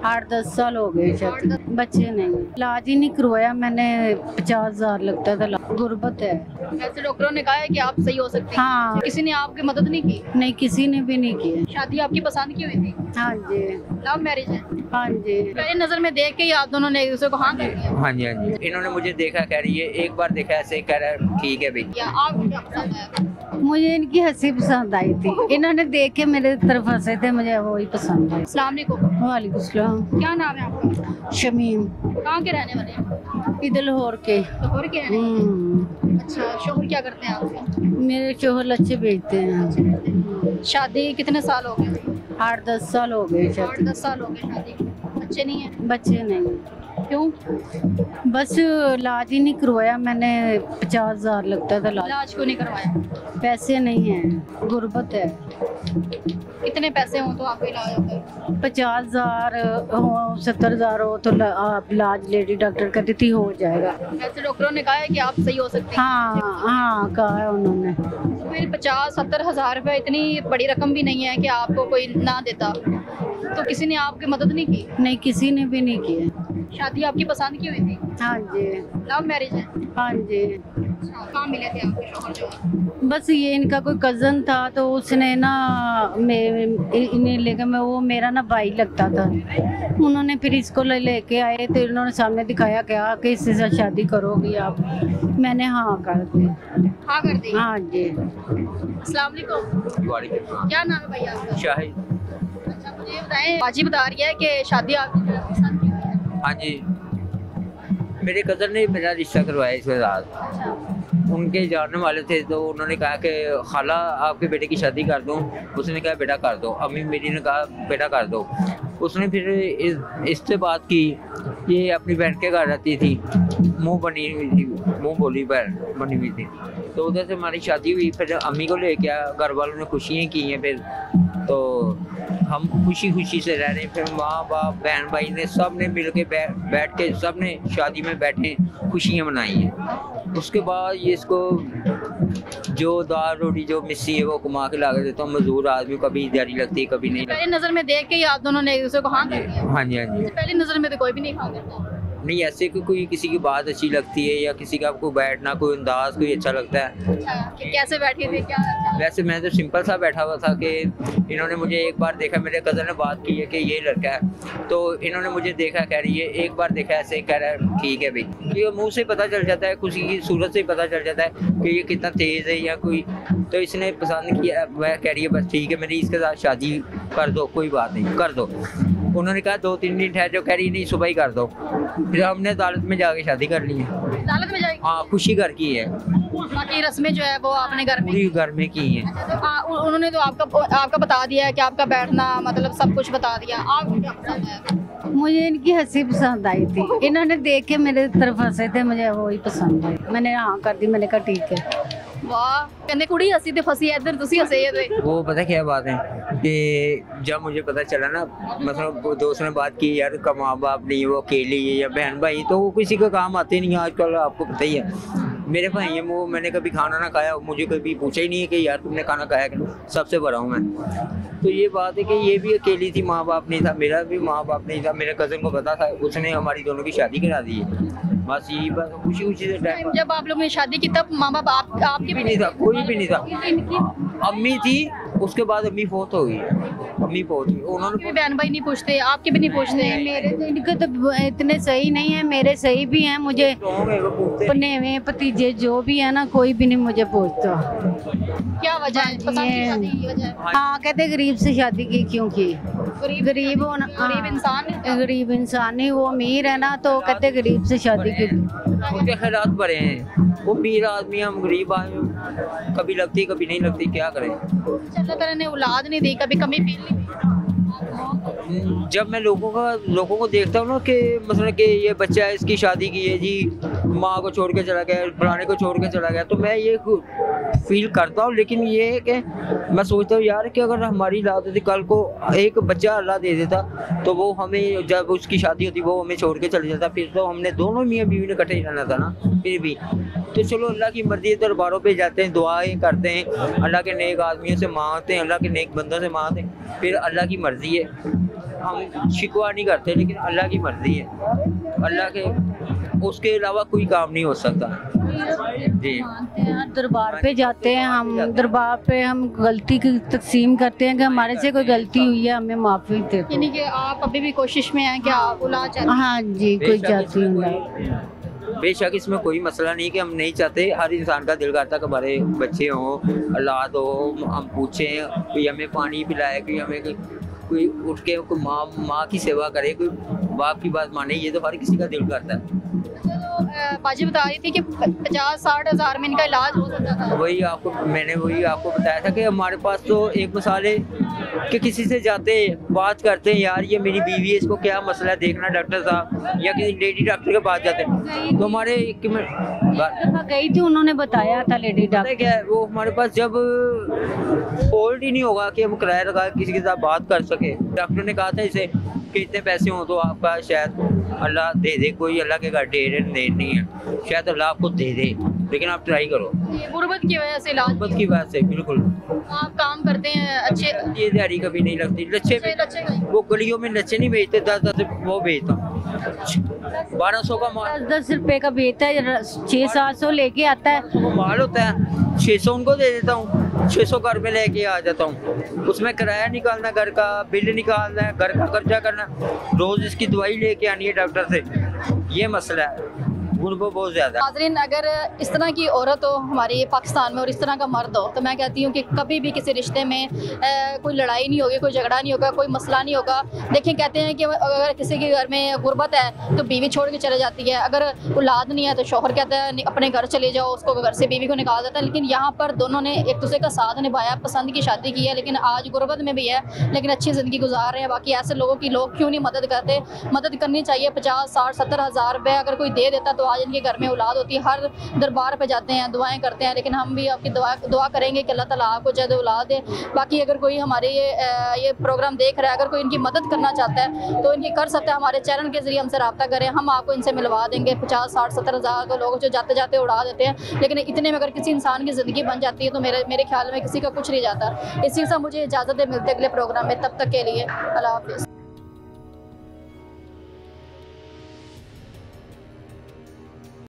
8-10 साल हो गए शायद। बच्चे नहीं, इलाज ही नहीं करवाया मैंने। 50,000 लगता था। गुर्बत है। वैसे डॉक्टरों ने कहा है कि आप सही हो सकती हैं। हाँ। किसी ने आपकी मदद नहीं की? नहीं, किसी ने भी नहीं किया। शादी आपकी पसंद की हुई थी? हाँ जी। लव मैरिज है? हाँ जी। पहले नजर में देख के ही आप दोनों ने एक दूसरे को हाँ कर दिया? हाँ जी हाँ जी। इन्होंने मुझे देखा, कह रही है एक बार देखा ऐसे, कह रहा है ठीक है भाई। या आपको क्या पसंद आया? मुझे इनकी हंसी पसंद आई थी। इन्होंने देख के मेरे तरफ हंसे थे, मुझे वही पसंद है। अस्सलाम वालेकुम। वालेकुम सलाम। क्या नाम है आपका? शमीम। कहाँ के रहने वाले हैं? इधर लाहौर के। लाहौर के रहने वाले? अच्छा, शोहर क्या करते हैं आपके? मेरे शोहर लच्छे बेचते हैं। शादी कितने साल हो गए? 8-10 साल हो गए शायद। 8-10 साल हो गए शादी को। बच्चे नहीं है? बच्चे नहीं। क्यों? बस इलाज ही नहीं करवाया मैंने। 50,000 लगता था इलाज। इलाज क्यों नहीं करवाया? पैसे नहीं हैं, गुर्बत है। कितने पैसे हो तो आपका इलाज होता है? 50,000 हो, 70,000 हो तो आप इलाज लेडी डॉक्टर कहती थी हो जाएगा। वैसे डॉक्टरों ने कहा है कि आप सही हो सकती हैं। हाँ हाँ, कहा है उन्होंने। तो फिर 50-70 हज़ार रुपये इतनी बड़ी रकम भी नहीं है कि आपको कोई ना देता। तो किसी ने आपकी मदद नहीं की? नहीं, किसी ने भी नहीं किया। शादी आपकी पसंद की हुई थी? हाँ जी। लव मैरिज है? हाँ जी। अच्छा, कहाँ मिले थे आपके शौहर जो है? बस ये इनका कोई कज़न था तो उसने ना इन्हें लेकर, मैं वो मेरा ना भाई लगता था। उन्होंने फिर इसको लेके आए तो इन्होंने सामने दिखाया क्या कि इससे साथ शादी करोगी आप। मैंने हाँ कर दी। हाँ कर दी? हाँ जी। अस्सलाम वालेकुम। क्या नाम है भैया आपका? शाहिद। अच्छा, मुझे बताएं, बाजी बता रही है कि शादी आपकी पसंद की हुई है। हाँ जी, मेरे कज़न ने मेरा रिश्ता करवाया इसके साथ। उनके जानने वाले थे तो उन्होंने कहा कि खाला आपके बेटे की शादी कर दूं। उसने कहा बेटा कर दो। अम्मी मेरी ने कहा बेटा कर दो। उसने फिर इससे बात की। ये अपनी बहन के घर रहती थी, मुंह बनी हुई थी, मुंह बोली बनी हुई थी। तो उधर से हमारी शादी हुई। फिर अम्मी को लेके आया, घर वालों ने खुशियाँ की हैं। फिर तो हम खुशी खुशी से रह रहे हैं। फिर माँ बाप बहन भाई ने सब ने मिल के बैठ के सब ने शादी में बैठे खुशियाँ मनाई हैं। उसके बाद ये इसको जो दाल रोटी जो मिस्सी है वो कमा के ला के देता हूँ। मजदूर आदमी कभी दिहाड़ी लगती है कभी नहीं। पहले नजर में देख के ही आप दोनों ने एक दूसरे को हाँ कर दिया? हाँ जी हाँ जी। पहली नजर में तो कोई भी नहीं हाँ करता। नहीं, ऐसे कोई किसी की बात अच्छी लगती है या किसी का आपको बैठना कोई अंदाज कोई अच्छा लगता है। अच्छा, कि कैसे बैठे थे क्या? वैसे मैं तो सिंपल सा बैठा हुआ था कि इन्होंने मुझे एक बार देखा, मेरे कज़न ने बात की है कि ये लड़का है। तो इन्होंने मुझे देखा, कह रही है एक बार देखा ऐसे, कह रहा है ठीक है भाई। ये मुंह से पता चल जाता है, किसी की सूरत से पता चल जाता है कि ये कितना तेज़ है या कोई। तो इसने पसंद किया। वह कह रही है बस ठीक है मेरी इसके साथ शादी कर दो, कोई बात नहीं कर दो। उन्होंने कहा 2-3 दिन ठहर जाओ, कह रही नहीं सुबह ही कर दो। फिर हमने अदालत में जाके शादी कर ली है। अदालत में जाएगी? हाँ, खुशी घर की है। बाकी रस्में जो है वो आपने घर में? पूरी घर में की है। अच्छा, तो उन्होंने तो आपका बता दिया है कि आपका बैठना मतलब सब कुछ बता दिया। आपको क्या पसंद आया? मुझे इनकी हंसी पसंद आई थी। इन्होंने देख के मेरे तरफ हंसे थे, मुझे वही पसंद है। मैंने हाँ कर दी। मैंने कहा ठीक है। वाह, कहते कुड़ी हंसी ते फसी है, इधर तुसी हंसे थे। वो पता क्या बात है कि जब मुझे पता चला ना, मतलब वो दोस्त ने बात की यार का माँ बाप नहीं, वो अकेली है या बहन भाई, तो वो किसी का काम आते नहीं आजकल, आपको पता ही है। मेरे भाई है वो, मैंने कभी खाना ना खाया, मुझे कभी पूछा ही नहीं है कि यार तुमने खाना खाया कि नहीं। सबसे बड़ा हूँ मैं। तो ये बात है कि ये भी अकेली थी, माँ बाप नहीं था, मेरा भी माँ बाप नहीं था। मेरे कज़न को पता था, उसने हमारी दोनों की शादी करा दी है। बस यही बात, खुशी खुशी से टाइम। जब आप लोगों ने शादी की तब माँ बाप आपके भी नहीं था, कोई भी नहीं था। अम्मी थी, उसके बाद अम्मी फोत हो गई। अम्मी फोत हुई, उन्होंने बहन भाई नहीं पूछते, आपके भी नहीं पूछते? मेरे तो इनके तो इतने सही नहीं है, मेरे सही भी हैं। मुझे पनेवे भतीजे जो भी है ना, कोई भी नहीं मुझे पूछता। क्या वजह है? पसंद की शादी की वजह है? हाँ, कहते गरीब से शादी की क्यों की। गरीब होना, गरीब इंसान है। गरीब इंसान नहीं, वो अमीर है ना, तो कहते गरीब से शादी की। उनके हालात बड़े हैं। वो अमीर आदमी, हम गरीब आदमी, कभी लगती कभी नहीं लगती, क्या करें। अल्लाह ताला ने औलाद नहीं दी, कभी कमी फील नहीं की? जब मैं लोगों को देखता हूँ ना कि मतलब कि ये बच्चा है, इसकी शादी की है जी, माँ को छोड़ के चला गया, फलाने को छोड़ के चला गया, तो मैं ये फील करता हूँ। लेकिन ये है कि मैं सोचता हूँ यार कि अगर हमारी औलाद होती, कल को एक बच्चा अल्लाह दे देता, तो वो हमें जब उसकी शादी होती वो हमें छोड़ के चले जाता। फिर तो हमने दोनों मियाँ बीवी ने इकट्ठे रहना था ना। फिर भी तो चलो अल्लाह की मर्जी है, दरबारों पे जाते हैं, दुआएं करते हैं, अल्लाह के नेक आदमियों से मांगते हैं, अल्लाह के नेक बंदों से मांगते हैं, फिर अल्लाह की मर्जी है। हम शिकवा नहीं करते, लेकिन अल्लाह की मर्जी है, अल्लाह के उसके अलावा कोई काम नहीं हो सकता जी। मानते हैं, दरबार पे जाते हैं हम, दरबार पे हम गलती की तकसीम करते हैं कि हमारे से कोई गलती हुई है, हमें माफ़ी दे दो। यानी कि आप अभी भी कोशिश में हैं कि आप औलाद चाहते हैं। हाँ जी, कोई जाती बेशक इसमें कोई मसला नहीं कि हम नहीं चाहते, हर इंसान का दिल करता है कि हमारे बच्चे हों, औलाद हो, हम पूछें कोई हमें पानी पिलाए, कोई हमें कोई उठ के कोई माँ की सेवा करे, कोई बाप की बात माने, ये तो हर किसी का दिल करता है। बाजी बता रही थी कि 50-60 हज़ार में इनका इलाज हो सकता था। वही आपको बताया था कि हमारे पास तो एक मिसाल है कि किसी से जाते बात करते हैं, यार ये मेरी बीवी है, इसको क्या मसला है देखना डॉक्टर साहब, या किसी लेडी डॉक्टर के पास जाते हैं, तो हमारे गई थी, उन्होंने बताया था लेडी पता है डॉक्टर। क्या है, वो हमारे पास जब होल्ड ही नहीं होगा कि हम किराया लगा किसी के साथ बात कर सके, डॉक्टर ने कहा था इसे कि इतने पैसे हो तो आपका शायद अल्लाह दे दे, कोई अल्लाह के घर दे नहीं है, शायद अल्लाह आपको दे दे, लेकिन आप ट्राई करो। ये गुर्बत की वजह से इलाज बस की बात से बिल्कुल आप काम करते हैं अच्छे ये दिहाड़ी कभी नहीं लगती। लच्छे वो गलियों में लच्छे नहीं बेचते, 10-10 वो बेचता हूँ, 1200 का माल 10-10 रुपए का बेचता है, 600-700 लेके आता है। वो माल होता है, 600 उनको दे देता हूँ, 600 घर में लेके आ जाता हूँ, उसमें किराया निकालना, घर का बिल निकालना है, घर का खर्चा करना, रोज इसकी दवाई लेके आनी है डॉक्टर से, ये मसला है उनको बहुत ज्यादा। नाज़रीन, अगर इस तरह की औरत हो हमारे पाकिस्तान में और इस तरह का मर्द हो, तो मैं कहती हूँ कि कभी भी किसी रिश्ते में कोई लड़ाई नहीं होगी, कोई झगड़ा नहीं होगा, कोई मसला नहीं होगा। देखिए, कहते हैं कि अगर किसी के घर में गुर्बत है तो बीवी छोड़ के चले जाती है, अगर औलाद नहीं है तो शौहर कहता है अपने घर चले जाओ, उसको घर से बीवी को निकाल देता है। लेकिन यहाँ पर दोनों ने एक दूसरे का साथ निभाया, पसंद की शादी की है, लेकिन आज गुर्बत में भी है, लेकिन अच्छी ज़िंदगी गुजार रहे हैं। बाकी ऐसे लोगों की लोग क्यों नहीं मदद करते? मदद करनी चाहिए। 50-60-70 हज़ार रुपये अगर कोई दे देता तो आज इनके घर में औलाद होती है। हर दरबार पे जाते हैं, दुआएं करते हैं, लेकिन हम भी आपकी दुआ करेंगे कि अल्लाह ताला आपको जल्द औलाद दे। बाकी अगर कोई हमारे ये प्रोग्राम देख रहा है, अगर कोई इनकी मदद करना चाहता है तो इनकी कर सकता है, हमारे चैनल के जरिए हमसे रब्ता करें, हम आपको इनसे मिलवा देंगे। 50-60-70 हज़ार तो लोग जो जाते जाते उड़ा देते हैं, लेकिन इतने में अगर किसी इंसान की ज़िंदगी बन जाती है तो मेरे ख्याल में किसी का कुछ नहीं जाता। इसी से मुझे इजाज़त है, मिलते अगले प्रोग्राम में, तब तक के लिए अल्लाह हाफ़िज़।